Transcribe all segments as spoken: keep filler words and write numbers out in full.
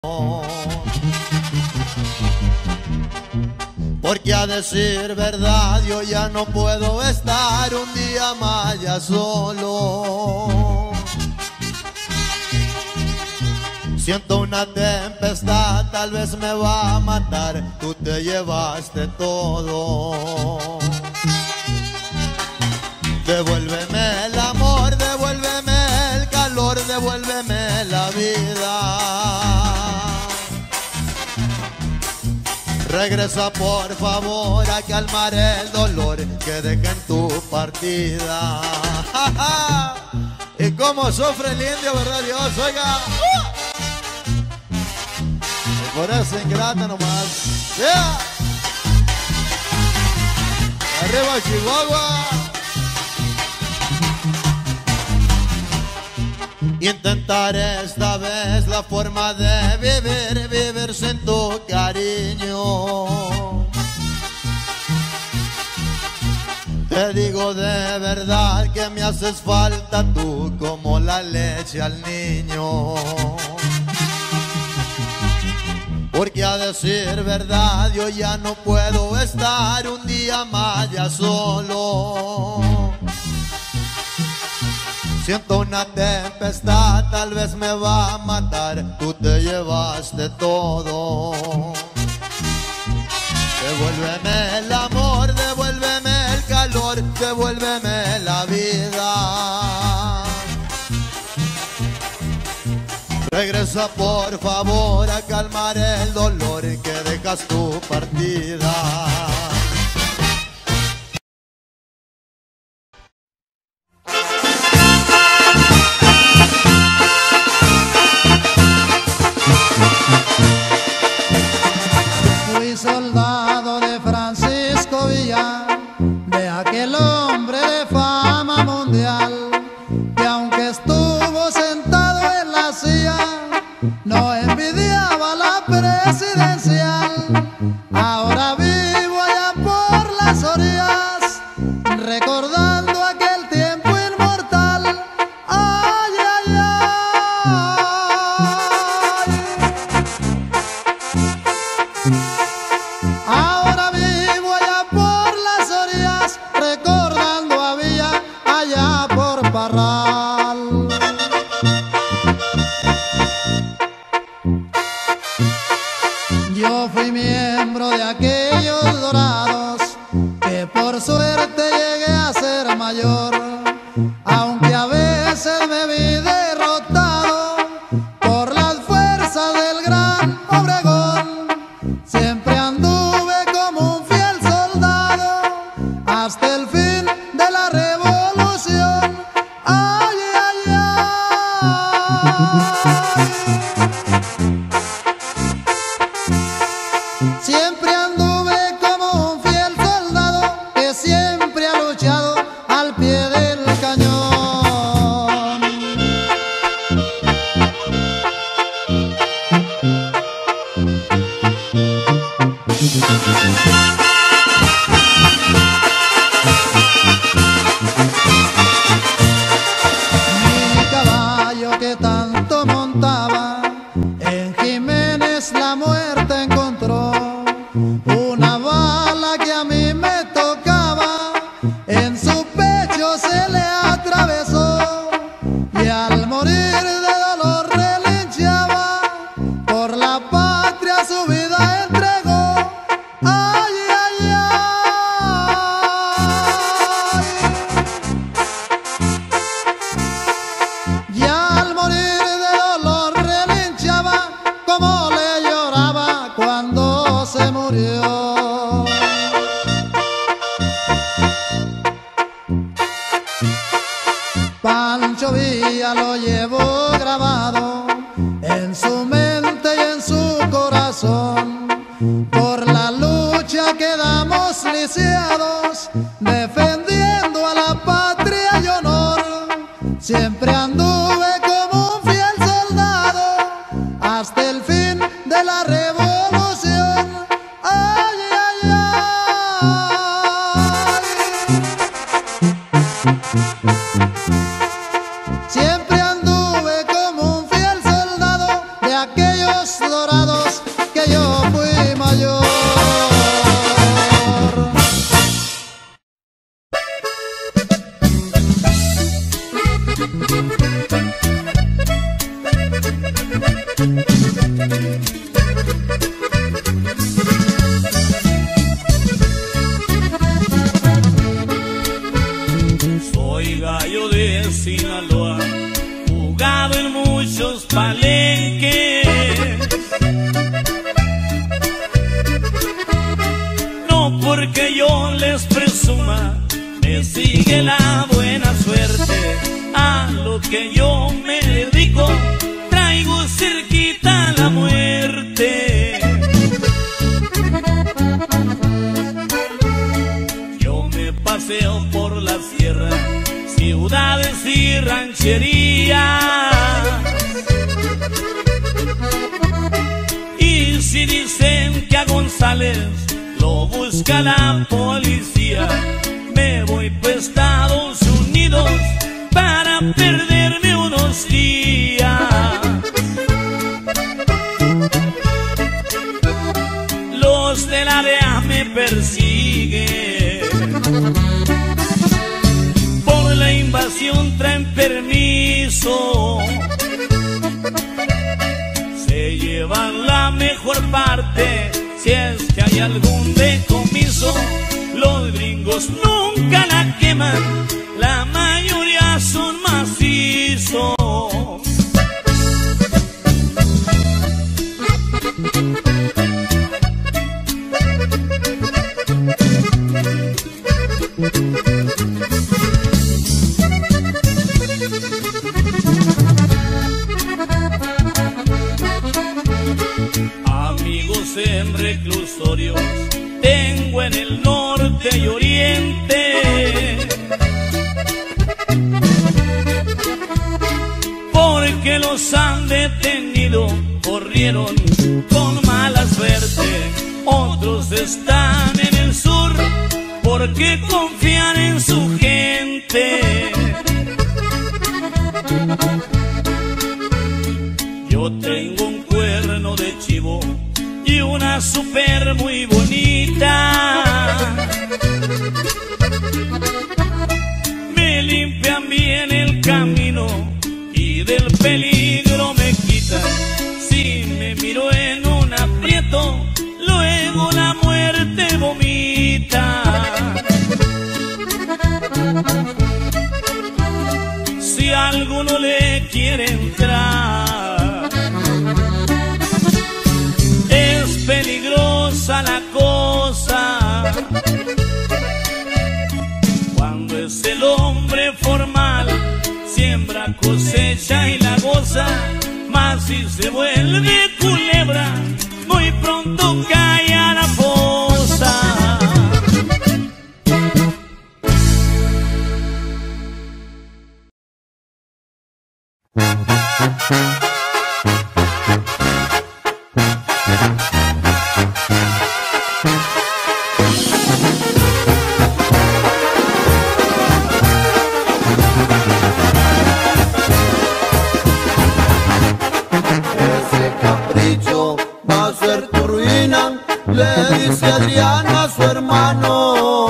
Porque a decir verdad yo ya no puedo estar un día más ya solo. Siento una tempestad, tal vez me va a matar, tú te llevaste todo. Devuélveme el amor, devuélveme el calor, devuélveme la vida. Regresa por favor a calmar el dolor que dejé en tu partida. Y cómo sufre el indio, ¿verdad Dios? Oiga, por eso ingrata nomás. Yeah. Arriba Chihuahua. Intentaré esta vez la forma de vivir, vivir sin tu cariño. Te digo de verdad que me haces falta tú como la leche al niño. Porque a decir verdad yo ya no puedo estar un día más ya solo. Siento una tempestad, tal vez me va a matar, tú te llevaste todo. Devuélveme el amor, devuélveme el calor, devuélveme la vida. Regresa por favor a calmar el dolor que dejas tu partida. Fui soldado de Francisco Villa, de aquel hombre de fama mundial, que aunque estuvo sentado en la silla, no envidiaba la presidencial. Ahora vivo allá por las orillas, recordando aquel tiempo inmortal. Ay, ay, ay. Ahora vivo allá por las orillas, recordando a Villa allá por Parral. Yo fui miembro de aquellos dorados que por suerte llegué a ser mayor, aunque a veces me vi derrotado por las fuerzas del gran Obregón. Siempre anduve como un fiel soldado hasta el fin de la revolución. Ay, ay, ay. Siempre anduve como un fiel soldado que siempre ha luchado al pie del cañón. Mi caballo que tanto montaba, en Jiménez la muerte encontró. Una bala que a mí me tocaba, en su pecho se le atravesó, y al morir de dolor relinchaba, por la patria su vida entregó. Ay, ay, ay. Y al morir de dolor relinchaba, como le lloraba cuando se murió. Pancho Villa lo llevó grabado en su mente y en su corazón, por la lucha que damos lisiados, defendiendo a la patria y honor. Siempre anduve como un fiel soldado hasta el fin de la revolución. Ay, ay, ay. Siempre anduve como un fiel soldado de aquellos dorados que yo fui mayor. Soy gallo de Sinaloa, jugado en muchos palenques. No porque yo les presuma, me sigue la buena suerte. A lo que yo me dedico, traigo cerquita la muerte. Yo me paseo por la sierra, ciudades y rancherías. Y si dicen que a González lo busca la policía, me voy pa' Estados Unidos para perderme unos días. Los de la D E A me persiguen, por la invasión traen permiso. Se llevan la mejor parte, si es que hay algún decomiso. Los gringos nunca la queman, la mayoría son macizos. Amigos en reclusorios tengo en el norte y oriente, porque los han detenido, corrieron con mala suerte. Otros están en el sur porque confían en su gente. Yo tengo un cuerno de chivo y una super muy bonita. Me limpian bien el camino y del peligro me quitan. Si me miro en un aprieto, luego la muerte vomita. Si alguno le quiere entrar, es peligrosa la cosa. Cuando es el hombre formal, siembra, cosecha y la goza. Mas si se vuelve culebra, muy pronto cae a la fosa. Ese capricho va a ser tu ruina, le dice Adriana a su hermano.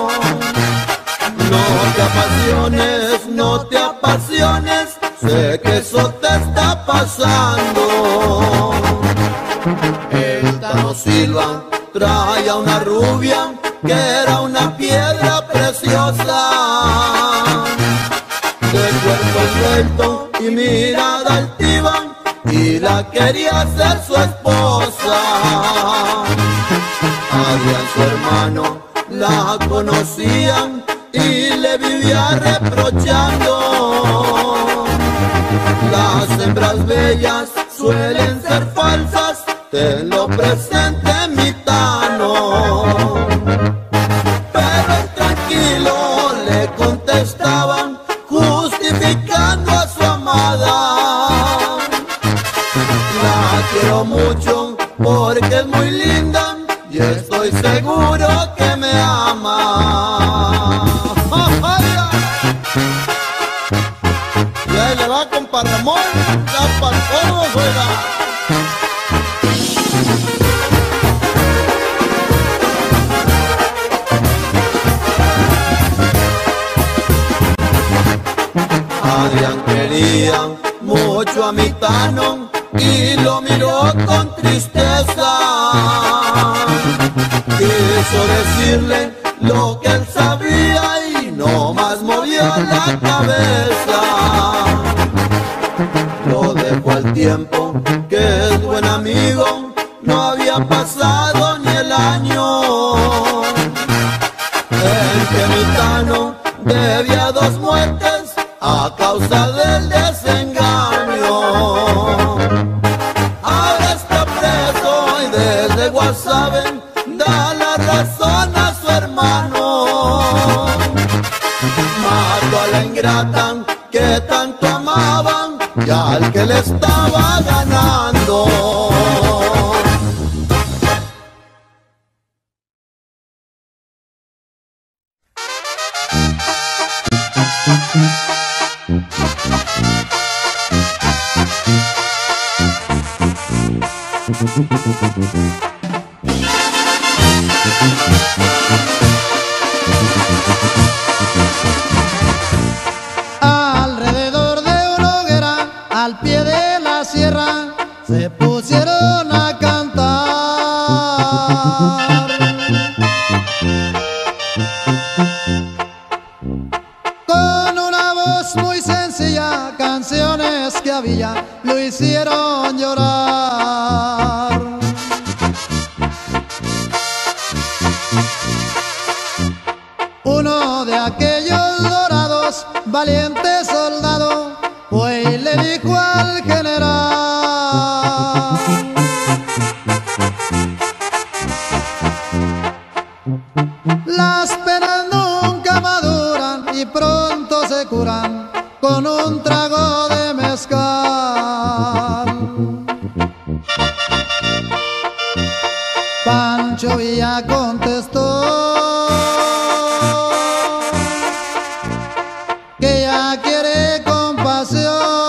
No te apasiones, no te apasiones, sé que eso te está pasando. El Tano Silva trae a una rubia que era una piedra preciosa, de cuerpo envuelto y mirada altiva, y la quería ser su esposa. Adrián, su hermano, la conocían y le vivía reprochando. Las hembras bellas suelen ser falsas, tenlo presente, mi Tano. Pero tranquilo le contestaban, justificando a su amada. La quiero mucho porque es muy linda y estoy seguro que me ama. Y ahí le va, compa Ramón, ya para todos, oiga. mi Tano y lo miró con tristeza. Quiso decirle lo que él sabía y no más movió la cabeza. Lo dejó al tiempo, que es buen amigo, no había pasado ni el año en que mi Tano debía dos muertes a causa del desengaño. Ahora está preso y desde Guasave da la razón a su hermano. Mató a la ingrata que tanto amaban y al que le estaba ganando. Alrededor de una hoguera, al pie de la sierra, se pusieron a cantar. Con una voz muy sencilla, canciones que había lo hicieron llorar. Uno de aquellos dorados, valiente soldado, fue y le dijo al general: las penas nunca maduran y pronto se curan con un trago de mezcal. Pancho Villa contestó que ya quiere compasión.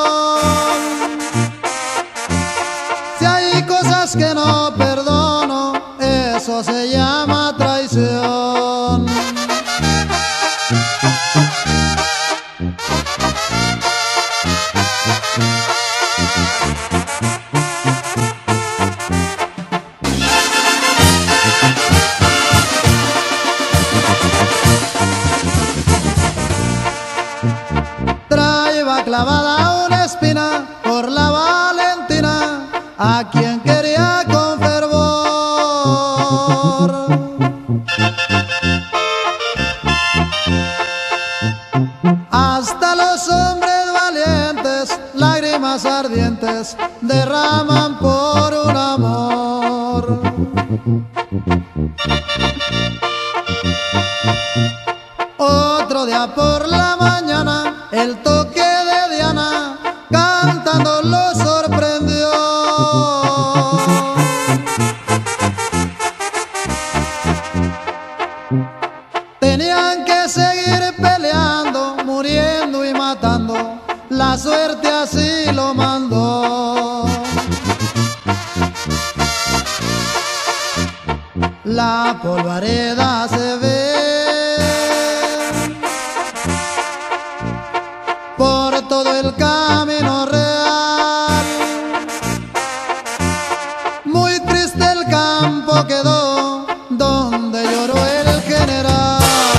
Si hay cosas que no perdono, eso se llama traición. Traía clavada una espina por la Valentina, a quien quería con fervor. Hasta los hombres valientes, lágrimas ardientes, derraman por un amor. Otro día por la mañana, el toque de Diana cantando lo sorprendió. Tenían que seguir peleando, muriendo y matando, la suerte así lo mandó. La polvareda se ve por todo el camino real. Muy triste el campo quedó donde lloró el general.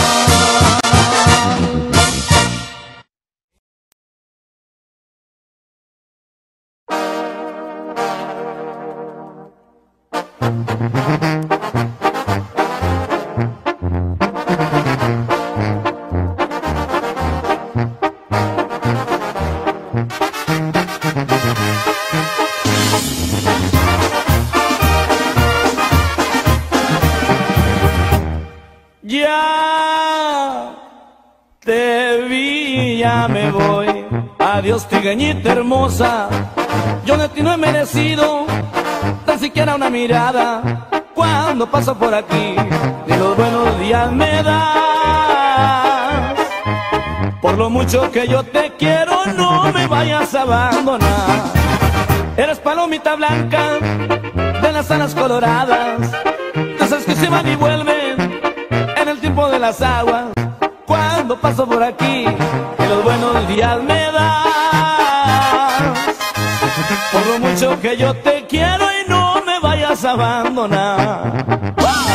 Ya te vi, ya me voy. Adiós, trigueñita hermosa. Yo de ti no he merecido tan siquiera una mirada. Cuando paso por aquí, ni los buenos días me das. Por lo mucho que yo te quiero, no me vayas a abandonar. Eres palomita blanca de las alas coloradas, de esas que se van y vuelven en el tiempo de las aguas. Cuando paso por aquí, que los buenos días me das. mucho que yo te quiero y no me vayas a abandonar.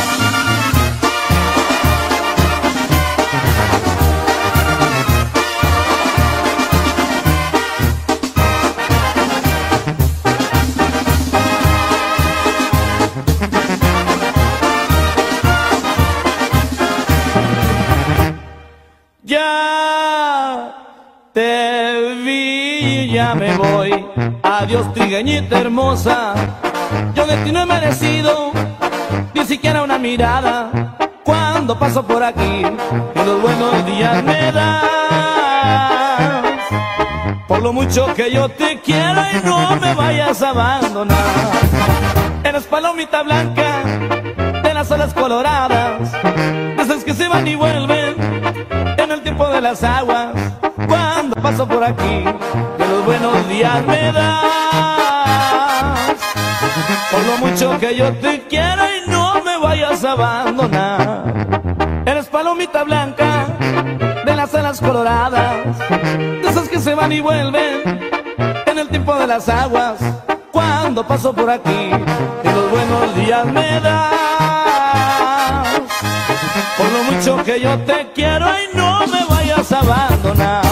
Ya te vi y ya me voy. Adiós, trigueñita hermosa. Yo de ti no he merecido ni siquiera una mirada. Cuando paso por aquí y los buenos días me das. Por lo mucho que yo te quiero y no me vayas a abandonar. Eres palomita blanca de las olas coloradas, de esas que se van y vuelven en el tiempo de las aguas. Cuando paso por aquí, que los buenos días me das. Por lo mucho que yo te quiero y no me vayas a abandonar. Eres palomita blanca de las alas coloradas, de esas que se van y vuelven en el tiempo de las aguas. Cuando paso por aquí, que los buenos días me das. Por lo mucho que yo te quiero y no me vayas a abandonar.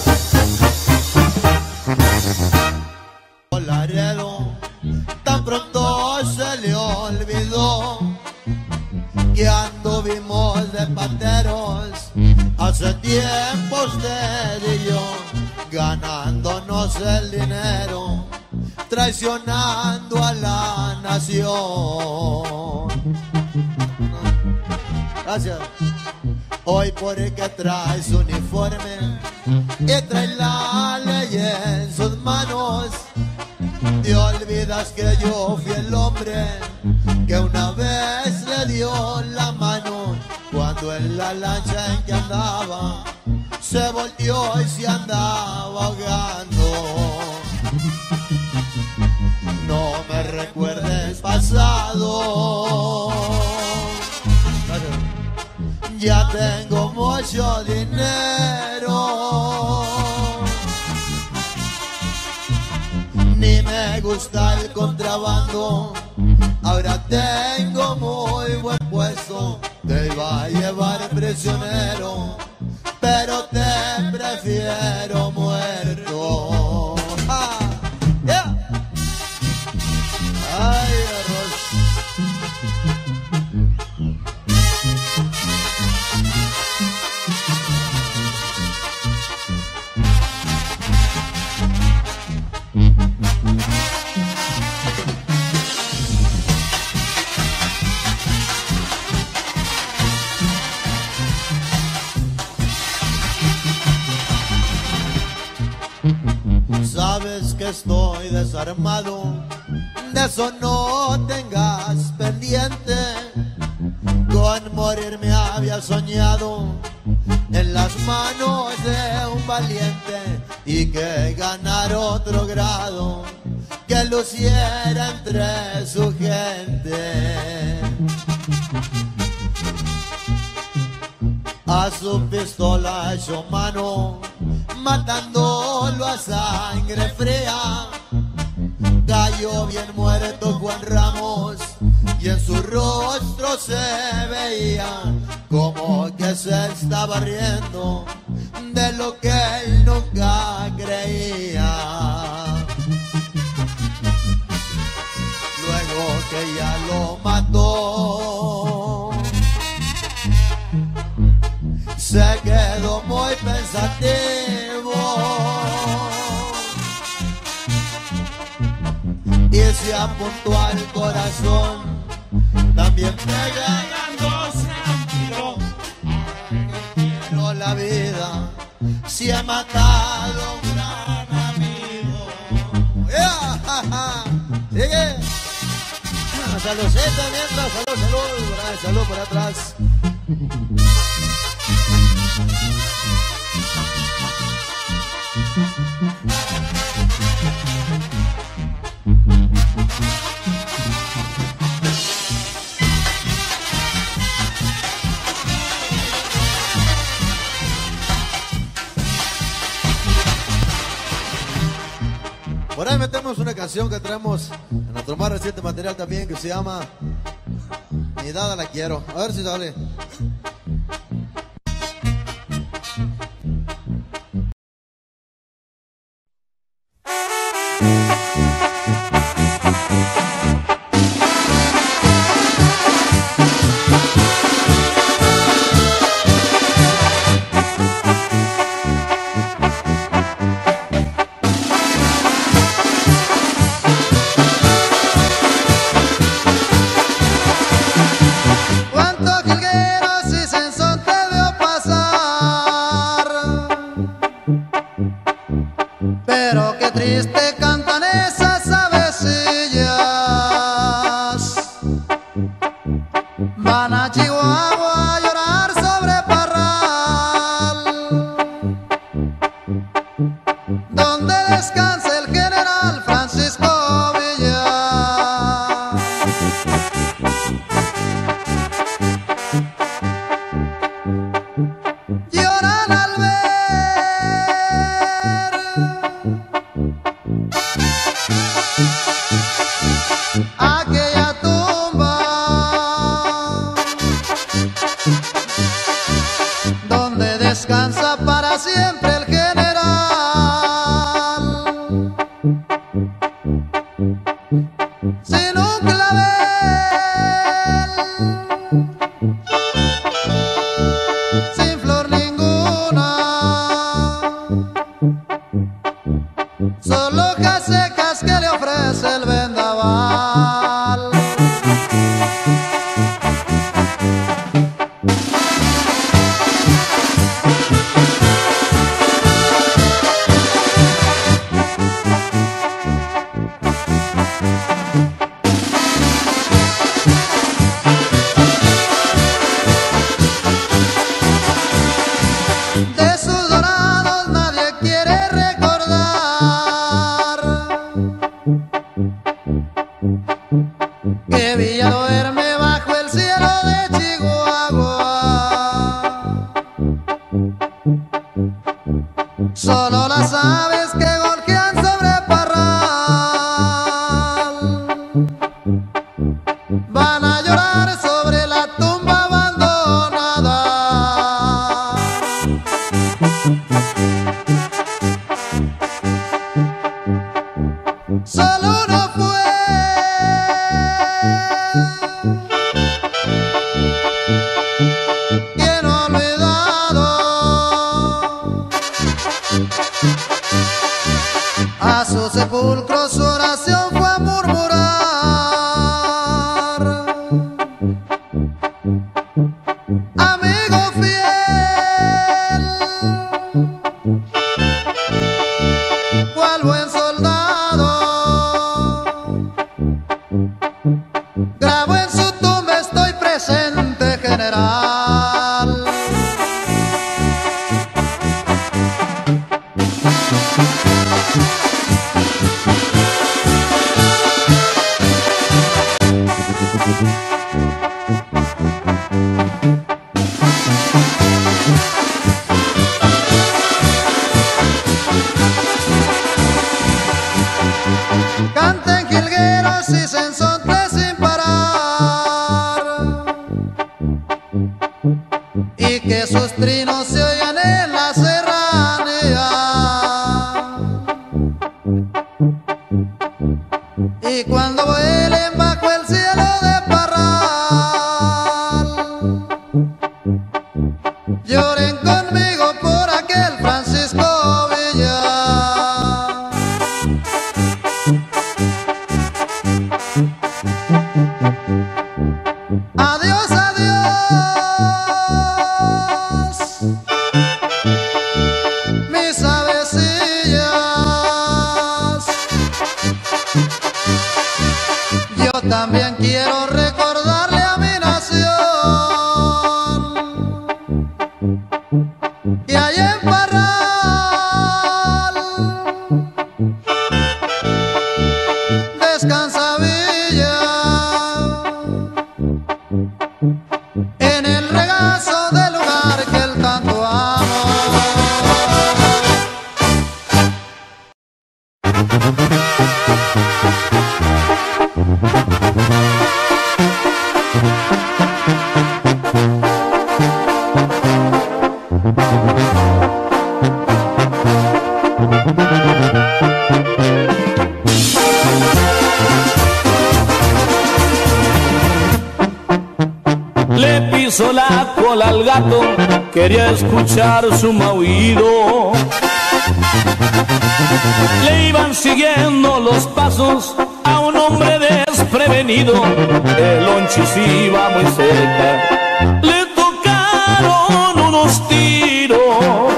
Laredo, tan pronto se le olvidó que anduvimos de panteros hace tiempo usted y yo, ganándonos el dinero, traicionando a la nación. Gracias. Hoy porque traes uniforme y traes la ley en sus manos, te olvidas que yo fui el hombre que una vez le dio la mano cuando en la lancha en que andaba se volteó y se andaba ahogando. No me recuerdes pasado, ya tengo mucho dinero, ni me gusta el contrabando, ahora tengo muy buen puesto, te iba a llevar prisionero, pero te prefiero muerto. Ah, yeah. Ay, arroz. Sabes que estoy desarmado, de eso no tengas pendiente. Con morir me había soñado en las manos de un valiente y que ganar otro grado que luciera entre su gente. A su pistola echó mano, matándolo a sangre fría. Cayó bien muerto Juan Ramos y en su rostro se veía como que se estaba riendo de lo que él nunca creía. Luego que ya lo mató, se quedó muy pensativo y se apuntó al corazón, también pegándose un tiro. Quiero la vida, si he matado a un gran amigo. Yeah. Sigue. Saludcita mientras, salud, salud, salud por atrás. Por ahí metemos una canción que traemos en nuestro más reciente material también, que se llama Mi Dada La Quiero. A ver si sale. Pero qué triste cantan esas avecillas. Van a Chihuahua a llorar sobre Parral, donde descansa el general Francisco Villa. Lloran al ver aquella tumba donde descansa para siempre el general. Sin un clavel, sin flor ninguna, solo hojas secas que le ofrece el vendaval. De sus dorados nadie quiere recordar que Villa duerme bajo el cielo de Chihuahua. Solo las aves que golpean sobre Parral van a llorar sobre la tumba abandonada. Solo uno fue quien olvidado a su sepulcro su oración fue a murmurar: amigo fiel, cual buen soldado, grabo en su tumba estoy presente, general. Canten jilgueros y sensotes sin parar, y que sus trinos se oigan en la serranía. Y cuando vuelen bajo el cielo de Parral, lloren conmigo por aquel Francisco Villa. Adiós, adiós, mis avecillas. Yo también quiero recordarle a mi nación que allá en Parral descansa Villa, en el regazo del lugar que él tanto amó. hizo la cola al gato, quería escuchar su maullido. Le iban siguiendo los pasos a un hombre desprevenido. El lonchis iba muy cerca, le tocaron unos tiros.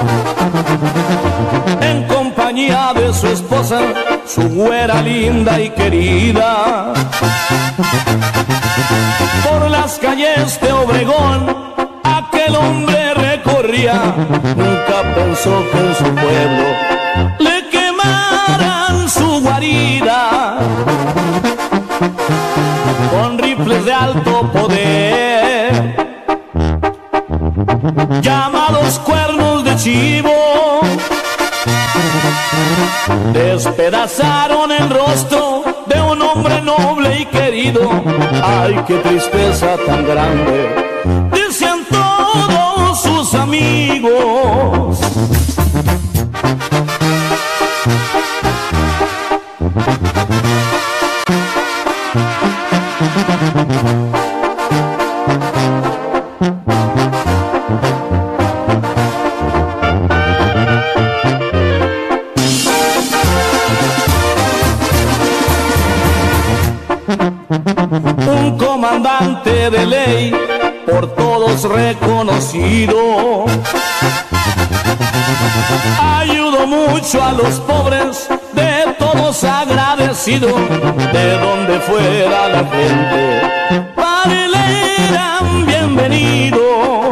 En compañía de su esposa, su güera linda y querida. Por las calles de Obregón aquel hombre recorría. Nunca pensó que en su pueblo le quemaran su guarida. Con rifles de alto poder, llamados cuernos de chivo, despedazaron el rostro de un hombre noble y querido. Ay, qué tristeza tan grande, decían todos sus amigos. Un comandante de ley, por todos reconocido, ayudó mucho a los pobres, de todos agradecido. De donde fuera la gente, para él eran bienvenidos.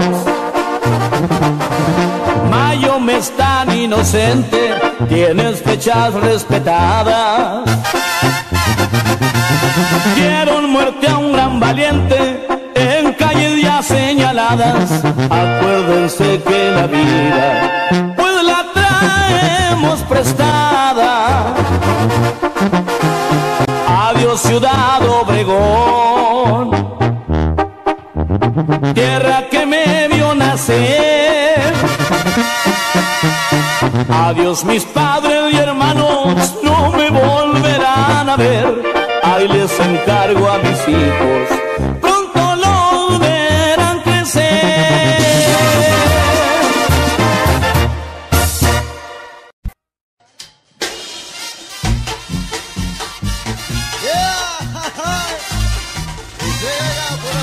Mayo mes tan inocente, tienes fechas respetadas. Dieron muerte a un gran valiente en calles ya señaladas. Acuérdense que la vida pues la traemos prestada. Adiós Ciudad Obregón, tierra que me vio nacer. Adiós mis padres y hermanos, no me volverán a ver. Ahí les encargo a mis hijos, pronto los verán crecer. Yeah, y llega por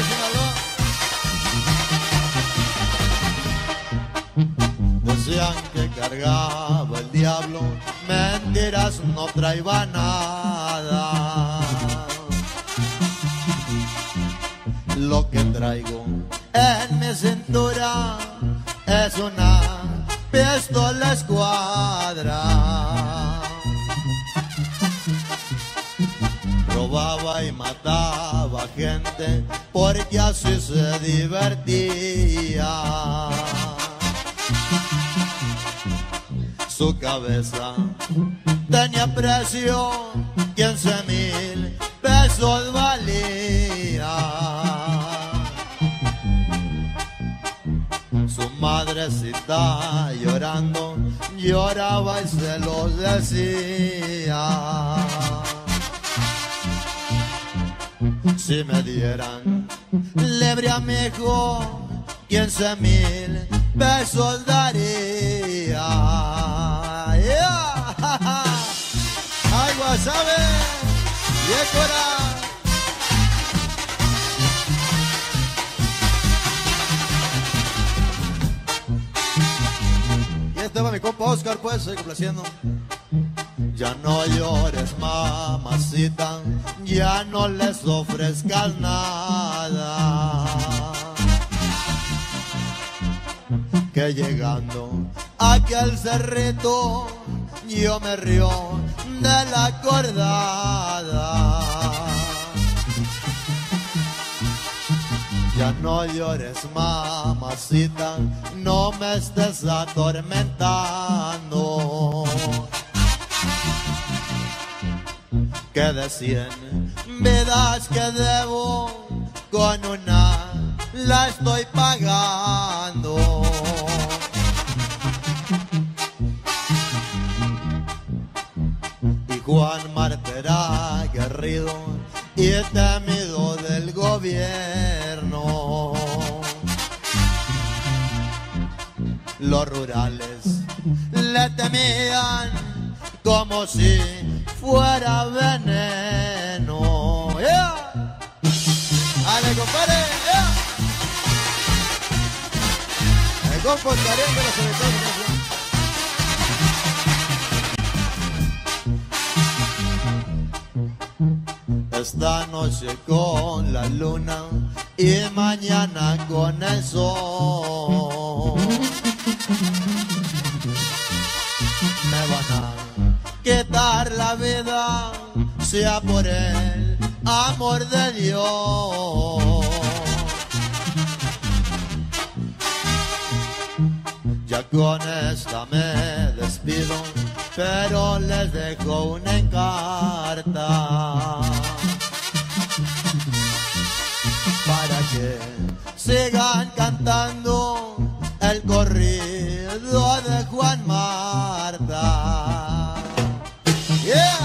Sinaloa. Decían que cargaba el diablo, mentiras, no traía nada. Lo que traigo en mi cintura es una pistola escuadra. Robaba y mataba gente porque así se divertía. Su cabeza tenía precio, quince mil pesos valía. Su madrecita llorando, lloraba y se los decía. Si me dieran libre a mi hijo, quince mil pesos daría. Yeah. Ay, Guasave, Yécora. Y este va mi compa Oscar, pues, estoy complaciendo. Ya no llores, mamacita, ya no les ofrezcas nada. Que llegando a aquel cerrito, yo me río de la acordada. Ya no llores, mamacita, no me estés atormentando. Que de cien vidas que debo, con una la estoy pagando. Y Juan Marte era aguerrido y temido del gobierno. Los rurales le temían como si fuera veneno. Yeah. ¡Ale, compadre! Yeah. El compo Karen de la selección. Esta noche con la luna y mañana con el sol me van a quitar la vida, sea por el amor de Dios. Ya con esta me despido, pero les dejo una encarta para que sigan cantando el corrido de Juan Marta. Yeah.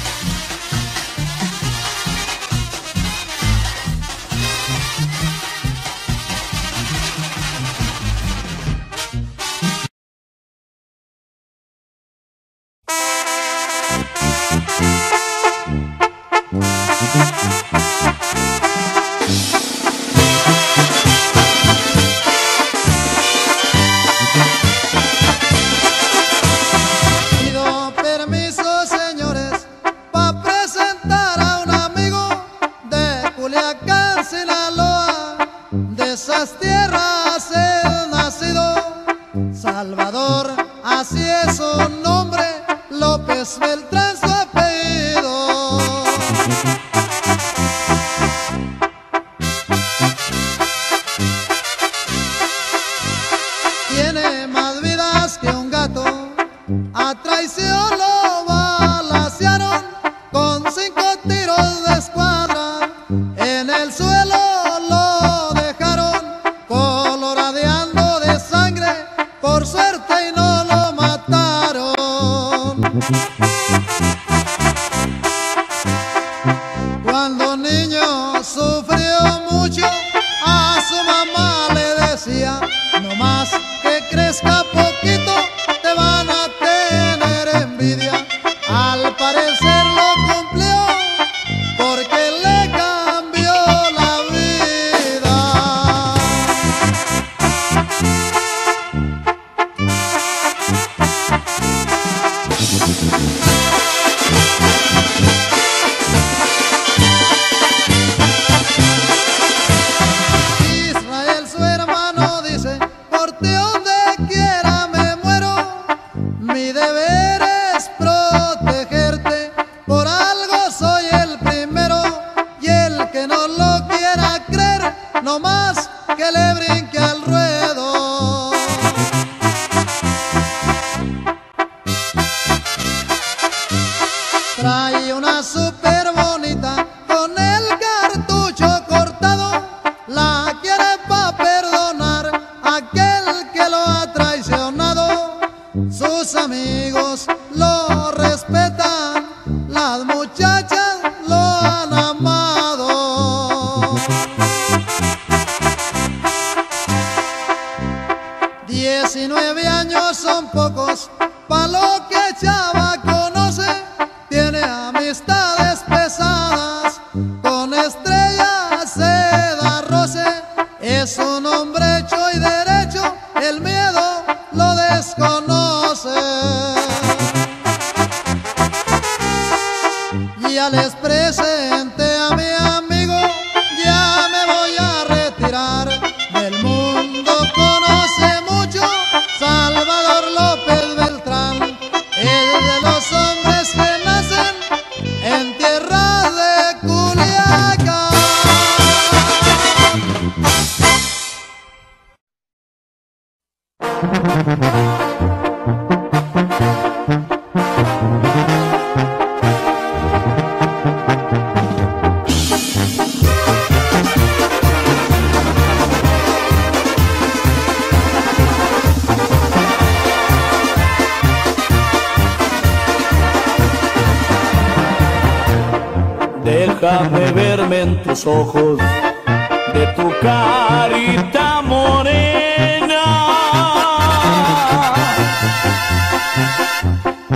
Déjame verme en tus ojos, de tu carita morena.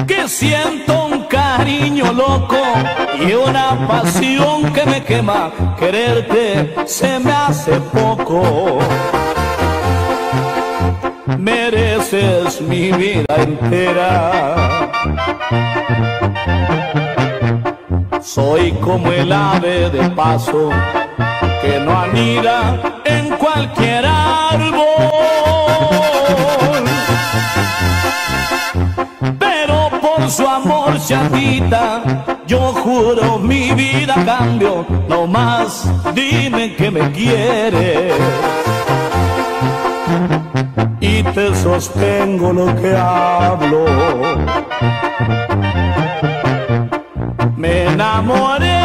que siento un cariño loco y una pasión que me quema. Quererte se me hace poco. Mereces mi vida entera. Soy como el ave de paso que no anida en cualquier árbol, pero por su amor chatita yo juro mi vida a cambio. No más dime que me quieres y te sostengo lo que hablo. Me enamoré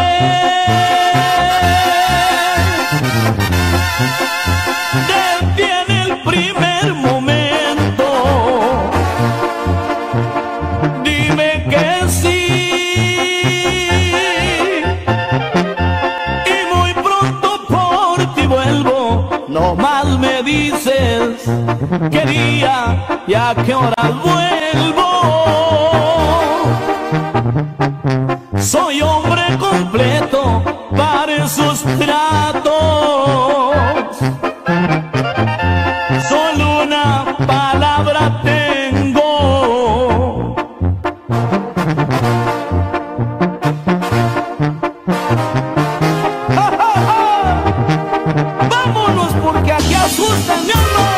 de ti en el primer momento. Dime que sí y muy pronto por ti vuelvo. No más me dices qué día y a qué hora vuelvo. Soy hombre completo para esos tratos. Solo una palabra tengo. ¡Ja, ja, ja! ¡Vámonos porque aquí asustan, mi amor!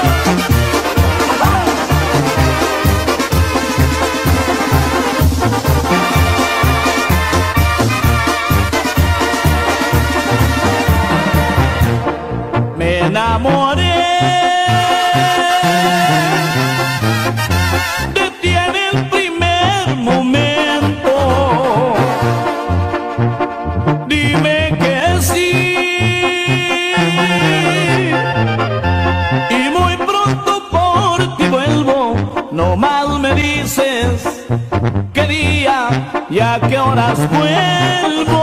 Me enamoré de ti en el primer momento. Dime que sí y muy pronto por ti vuelvo. No más me dices qué día y a qué horas vuelvo.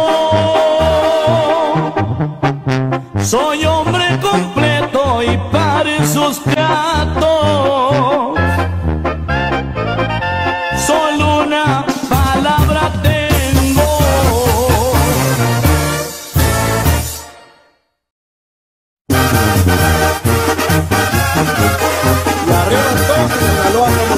Soy hombre completo y para esos tratos solo una palabra tengo. Y arriba entonces, Sinaloa, como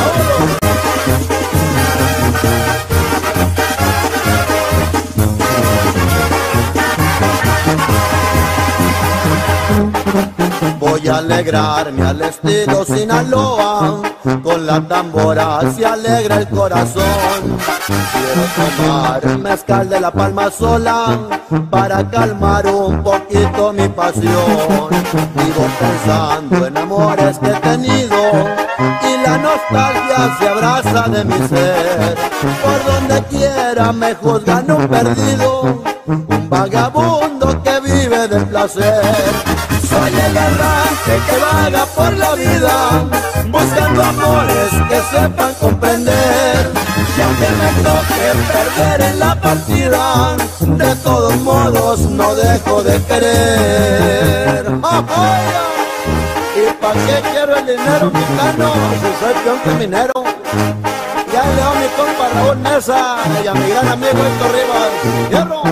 voy a alegrarme al estilo Sinaloa, con la tambora se alegra el corazón. Quiero tomar mezcal de la palma sola para calmar un poquito mi pasión. Vivo pensando en amores que he tenido y la nostalgia se abraza de mi ser. Por donde quiera me juzgan un perdido, un vagabundo que vive del placer. Soy el errante que vaga por la vida, buscando amores que sepan comprender. Y aunque me toque perder en la partida, de todos modos no dejo de querer. ¡Oh, vaya! ¿Y pa' qué quiero el dinero, mexicano? Si soy peón que minero. Ya le doy a mi compa Raúl Mesa y a mi gran amigo Héctor Rivas. ¡Hierro!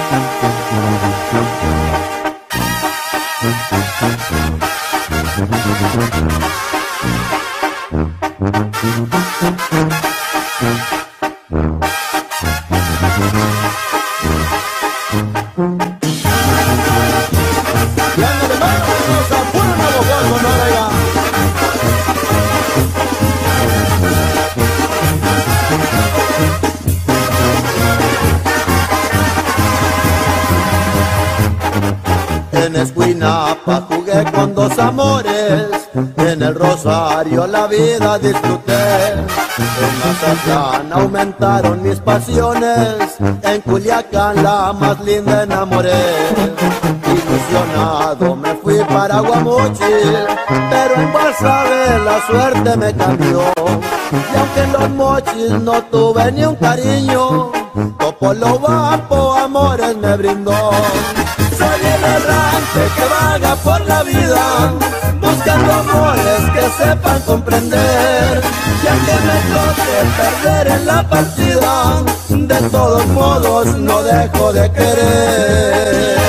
En Escuinapa jugué con dos amores, en el Rosario la vida disfruté. En Mazatlán aumentaron mis pasiones, en Culiacán la más linda enamoré. Ilusionado me fui para Guamuchil, pero en Guasave la suerte me cambió. Y aunque en los Mochis no tuve ni un cariño, Topolobampo amores me brindó. Soy el errante que vaga por la vida, buscando amores que sepan comprender, ya que me toque perder en la partida, de todos modos no dejo de querer.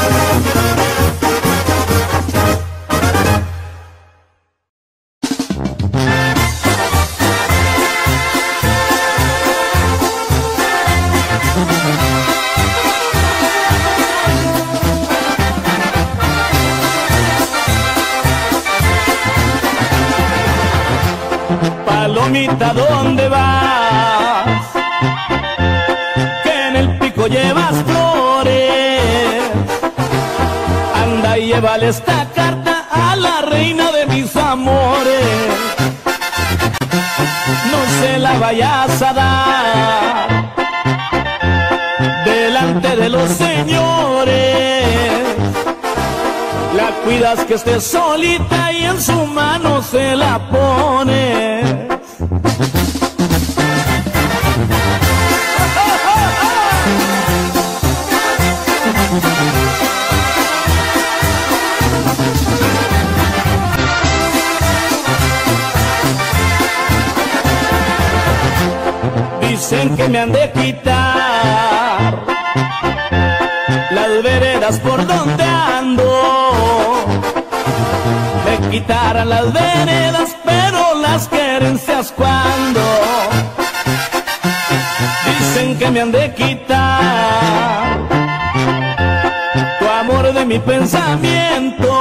Palomita, ¿dónde vas? Que en el pico llevas flores. Anda y llévale esta carta a la reina de mis amores. No se la vayas a dar delante de los señores. La cuidas que esté solita y en su mano se la pone. Dicen que me han de quitar las veredas por donde ando. Me quitaran las veredas, pero las querencias cuando. Dicen que me han de quitar tu amor de mi pensamiento.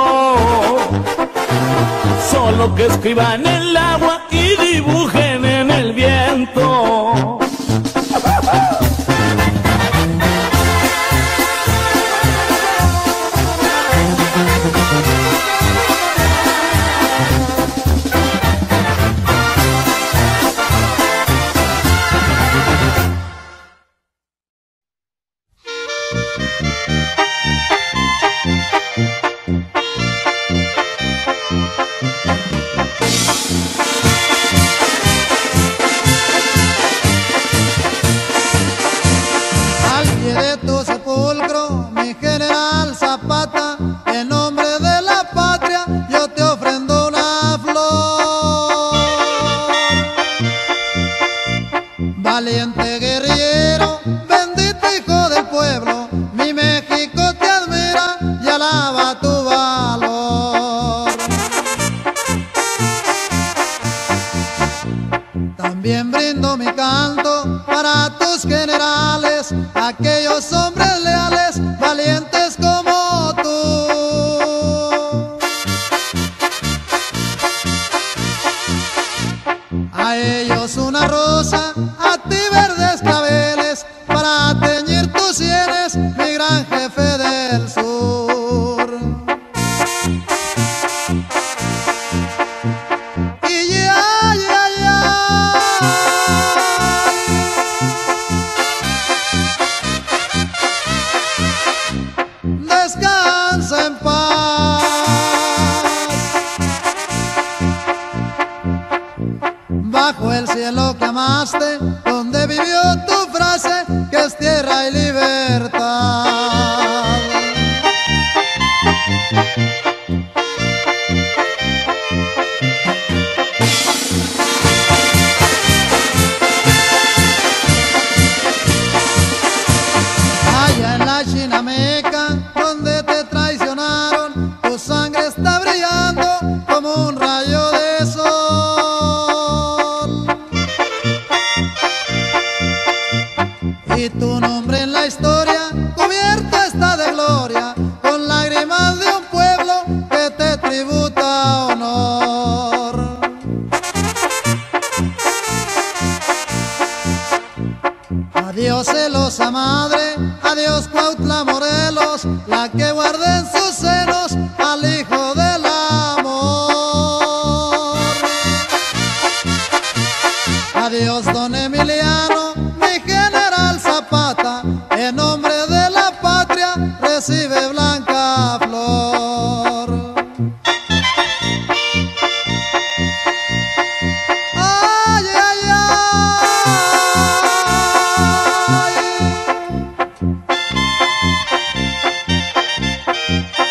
Solo que escriban en el agua y dibujen en el viento. Valiente guerrillero, bendito hijo del pueblo, mi México te admira y alaba tu valor. También brindo mi canto para tus generales, aquellos hombres leales, valientes como tú. A ellos una rosa, a ti verdes claveles, para teñir tus sienes, mi gran jefe del sur. Y ya, ya, ya, descansa en paz. Bajo el cielo que amaste, donde vivió tu frase, que es tierra y libertad. Allá en la Chinameca, donde te traicionaron, tu sangre está brillando como un rayo de sol. Y tu nombre en la historia cubierto está de gloria, con lágrimas de un pueblo que te tributa honor. Adiós celosa madre, adiós Cuautla Morelos, la que guarda en sus senos al hijo del amor. Adiós don Emiliano, mi general Zapata, en nombre de la patria recibe blanca flor. Ay, ay, ay.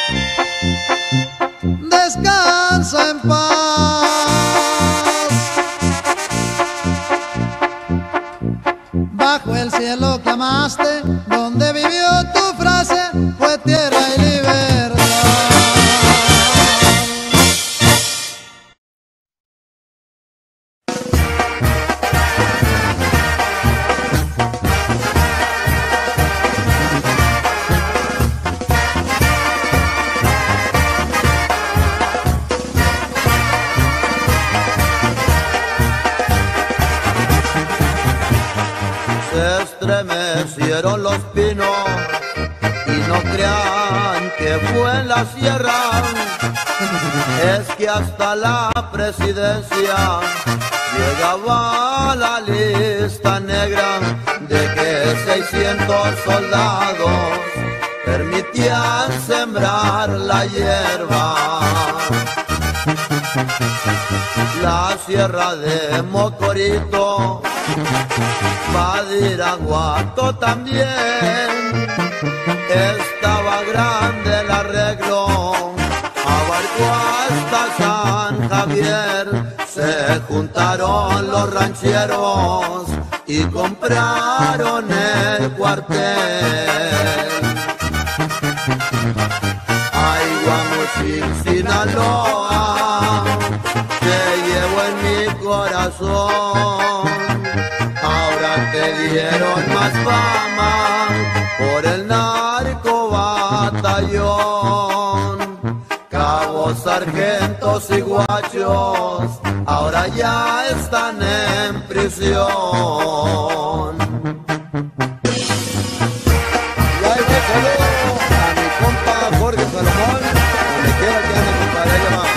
crecieron los pinos y no crean que fue en la sierra, es que hasta la presidencia llegaba la lista negra de que seiscientos soldados permitían sembrar la hierba. La sierra de Mocorito, Badiraguato también, estaba grande el arreglo, abarcó hasta San Javier. Se juntaron los rancheros y compraron el cuartel. Ay, Guamuchil, Sinaloa, te llevo en mi corazón. Ahora te dieron más fama por el narco batallón. Cabos, sargentos y guachos ahora ya están en prisión. Y ahí va saludo a mi compa Jorge Salomón, donde quiera que ande, compadre, ahí va.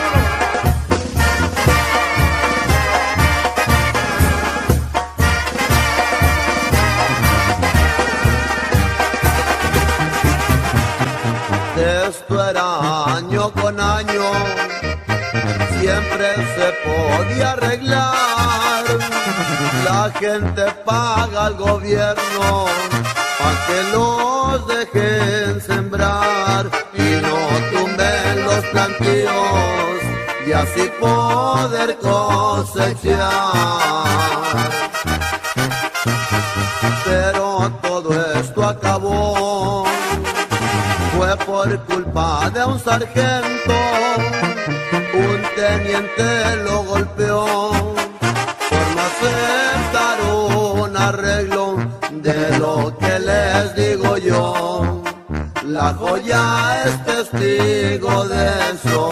Esto era año con año, siempre se podía arreglar. La gente paga al gobierno pa' que los dejen sembrar y no tumben los plantíos y así poder cosechar. Pero todo esto acabó, fue por culpa de un sargento. Un teniente lo golpeó por no aceptar un arreglo. De lo que les digo yo, la joya es testigo de eso.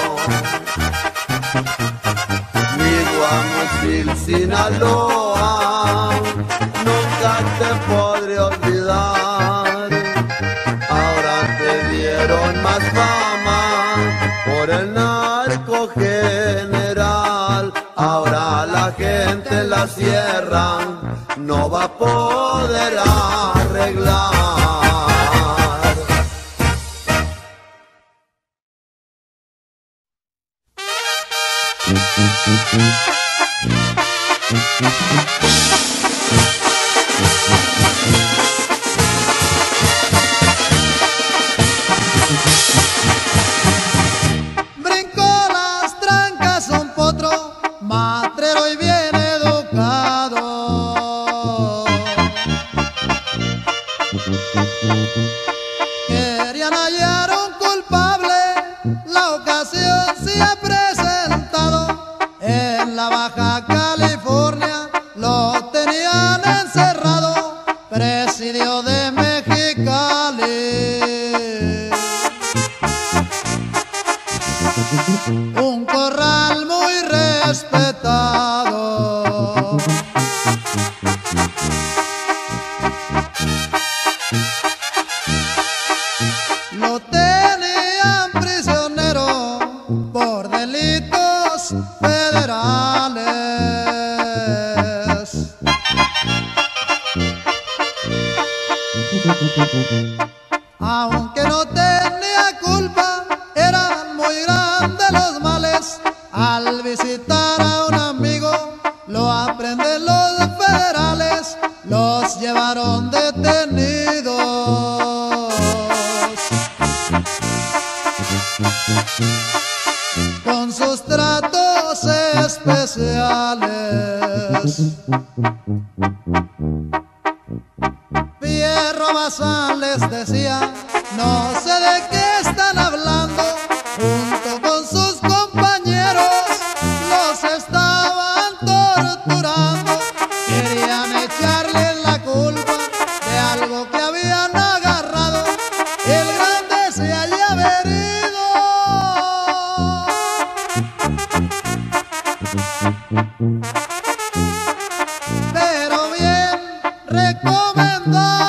Mi Guamuchil, Sinaloa, nunca te podré olvidar. Ahora te dieron más fama por el narco general. Ahora la gente en la sierra no va a poder arreglar. Brincó las trancas un potro, matrero y bien educado. Querían hallar un culpable, la ocasión se ha presentado. En la Baja California lo tenían encerrado, presidio de Mexicali. Un corral muy respetado. Lo tenían prisionero por delitos federales. Aunque no tenía culpa, eran muy grandes los males. Al visitar a un amigo, lo aprenden los federales. Los llevaron detenidos. Con sus tratos especiales. Fierro Bazán les decía, no sé de qué están hablando. Junto con sus compañeros los estaban torturando. Querían echarles la culpa de algo que habían agarrado. El grande se hallaba herido, pero bien recomendado.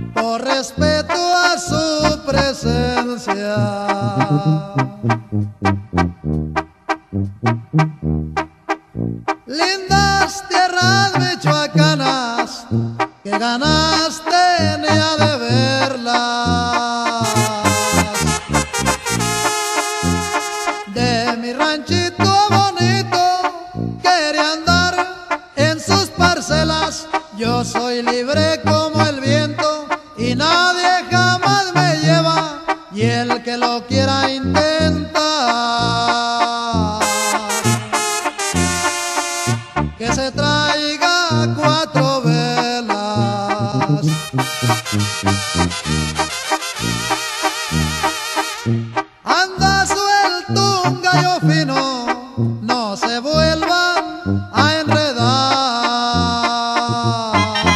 por respeto a su presencia. Lindas tierras michoacanas, que ganas tenía de verlas. De mi ranchito bonito quería andar en sus parcelas. Yo soy libre como el viento y nadie jamás me lleva. Y el que lo quiera intentar, que se traiga cuatro velas. Anda suelto un gallo fino, no se vuelvan a enredar.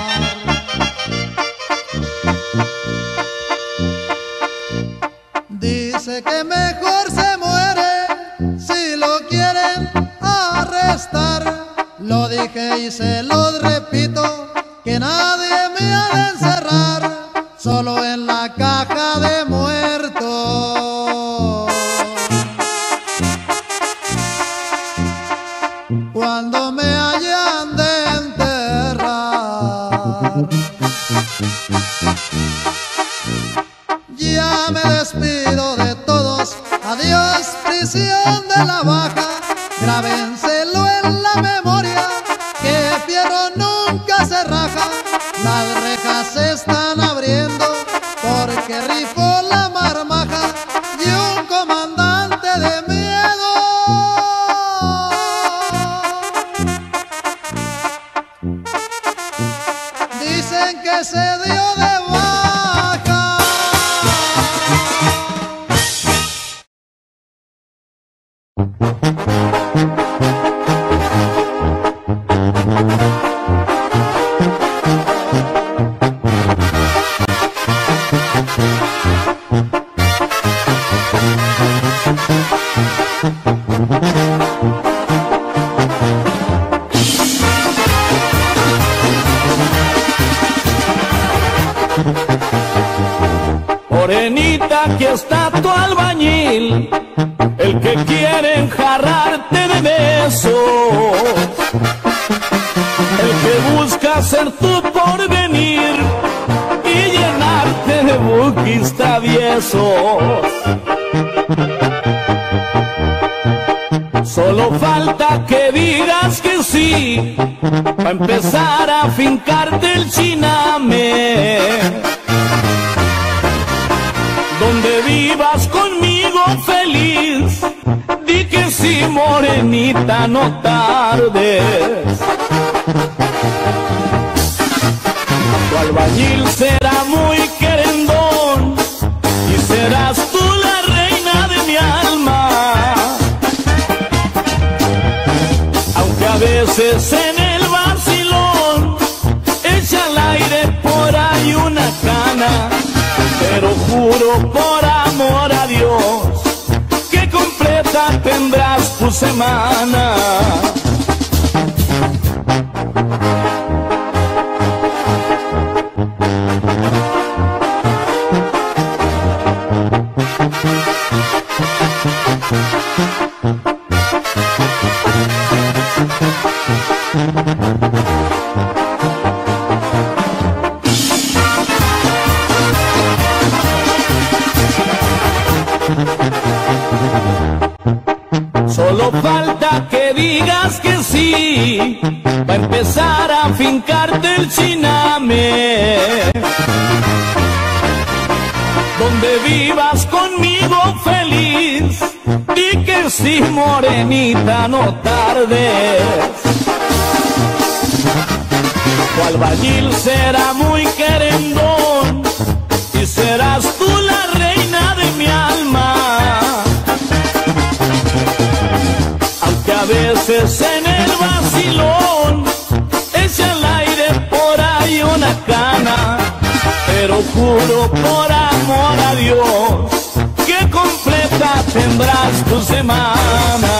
Dice que mejor se muere si lo quieren arrestar. Lo dije y se lo repito, que nadie me ha de encerrar, solo en la caja de muertos. Cuando me hayan de enterrar, ya me despido de todos. Adiós, prisión de la Baja. Grábenselo en la memoria, que fierro nunca se raja. Las rejas se están abriendo porque rifó la marmaja y un comandante de miedo. Dicen que se dio de baja. Morenita, aquí está tu albañil, el que quiere enjarrarte de besos, el que busca ser tu porvenir y llenarte de buquis traviesos. Solo falta que digas que sí, para empezar a fincarte el chiname. Donde vivas conmigo feliz, di que sí, morenita, no tardes. Tu albañil será muy querendón y serás tú la reina de mi alma. Aunque a veces en el vacilón echa al aire por ahí una cana, pero juro por amor a Dios que completa tendrás tu semana. Solo falta que digas que sí, va a empezar a fincarte el chiname. Donde vivas conmigo feliz, di que sí, morenita, no tardes. Tu albañil será muy querendón y serás tú la reina de mi alma. Aunque a veces en el vacilón echa al aire por ahí una cana, pero juro por amor a Dios que completa tendrás tu semana.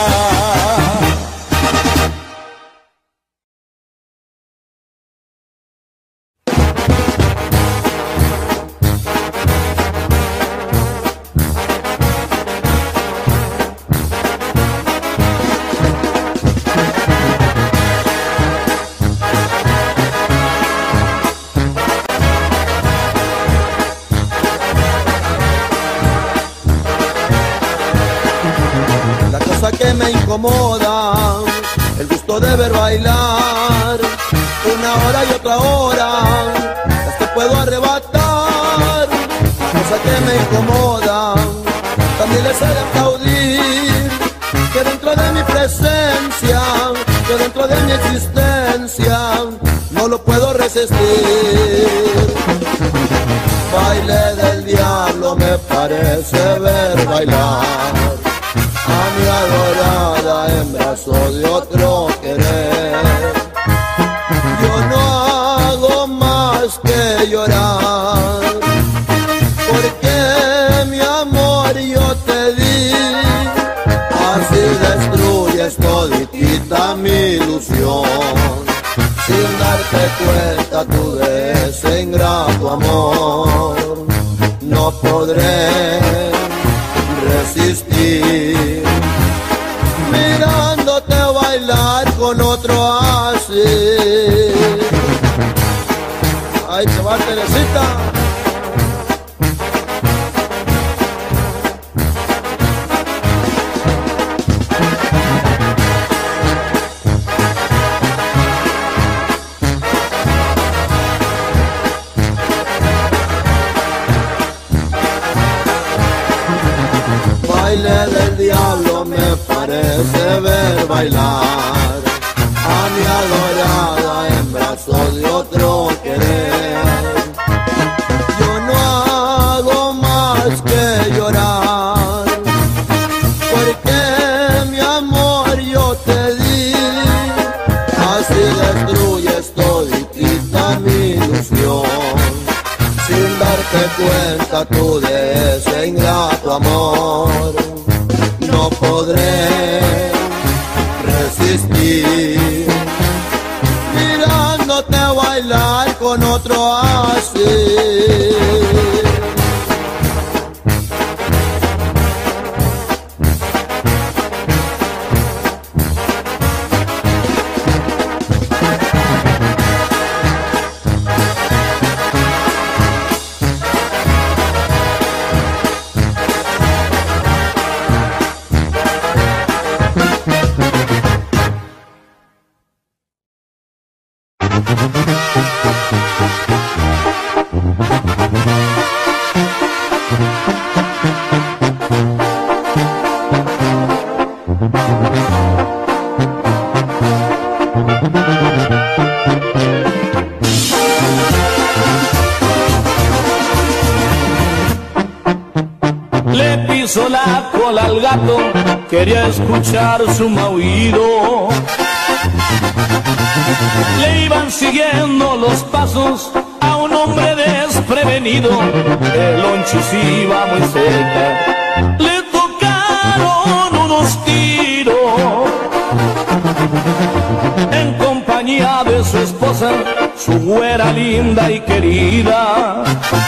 gusto de ver bailar, una hora y otra hora, las que puedo arrebatar, cosa que me incomoda, también les he de aplaudir, que dentro de mi presencia, que dentro de mi existencia, no lo puedo resistir. Baile del diablo me parece ver bailar a mi adorada en brazos de otro querer. Yo no hago más que llorar, porque mi amor yo te di, así destruyes toditita mi ilusión. Sin darte cuenta tú de ese ingrato amor, no podré resistir, mirándote bailar con otro así. Ahí te va Teresita. Baile del diablo me parece ver bailar a mi adorada en brazos de otro querer. Yo no hago más que llorar, porque mi amor yo te di, así destruyes toditita mi ilusión. Sin darte cuenta tú de ese ingrato amor, no podré resistir, mirándote bailar con otro así. Le pisó la cola al gato, quería escuchar su maullido. Le iban siguiendo los pasos a un hombre desprevenido. El lonchis iba muy cerca, le tocaron unos tiros. En compañía de su esposa, su güera linda y querida.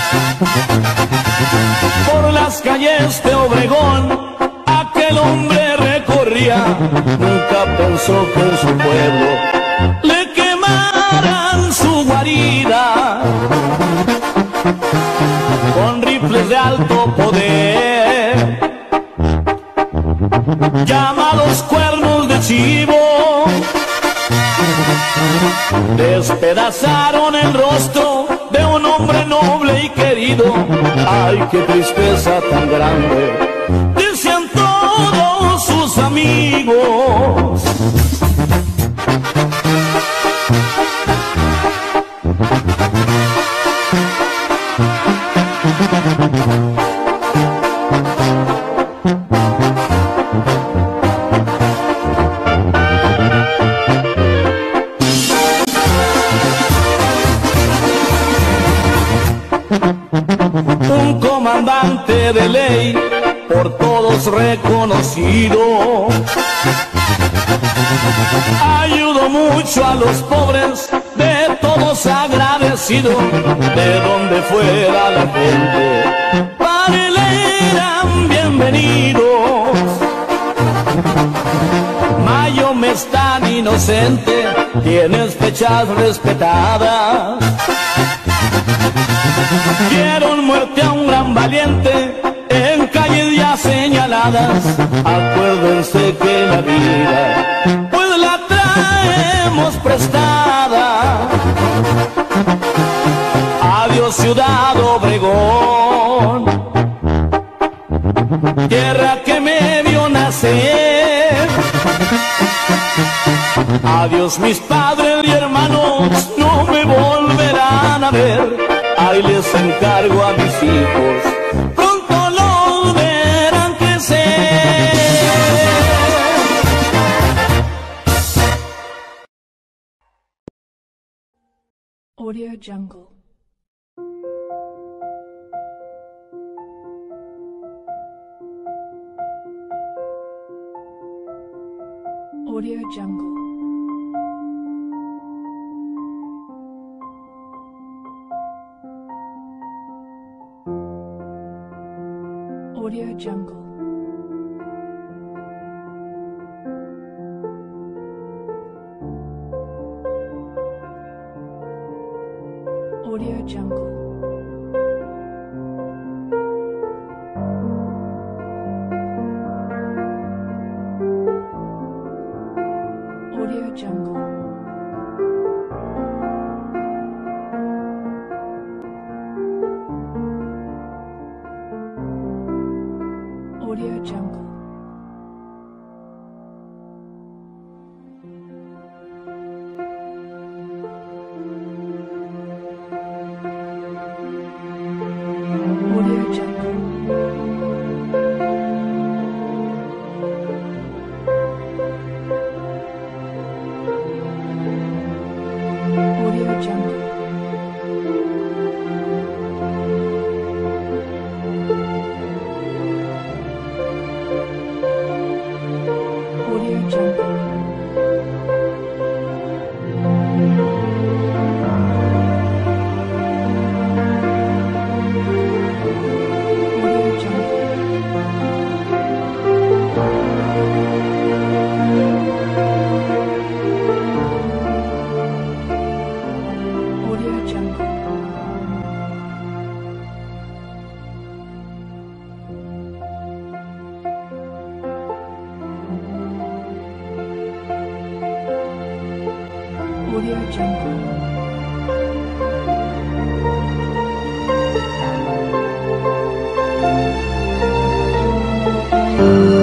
Por las calles de Obregón aquel hombre recorría, nunca pensó que en su pueblo le quemaran su guarida. Con rifles de alto poder, llamados cuernos de chivo, despedazaron el rostro de un hombre noble y querido. Ay, qué tristeza tan grande, decían todos sus amigos. Un comandante de ley, por todos reconocido, ayudó mucho a los pobres, de todos agradecido. De donde fuera la gente, para él eran bienvenidos. Mayo mes tan inocente, tienes fechas respetadas. Dieron muerte a un gran valiente en calles ya señaladas. Acuérdense que la vida pues la trae Adiós Ciudad Obregón, tierra que me vio nacer. Adiós mis padres y hermanos, no me volverán a ver. Ahí les encargo a mis hijos, pronto los verán crecer. Audio Jungle. Audio Jungle. Audio Jungle. Audio Jungle. Audio Jungle. Audio Jungle. Audio Jungle. Audio Jungle. Audio Jungle. Audio Jungle. Audio Jungle.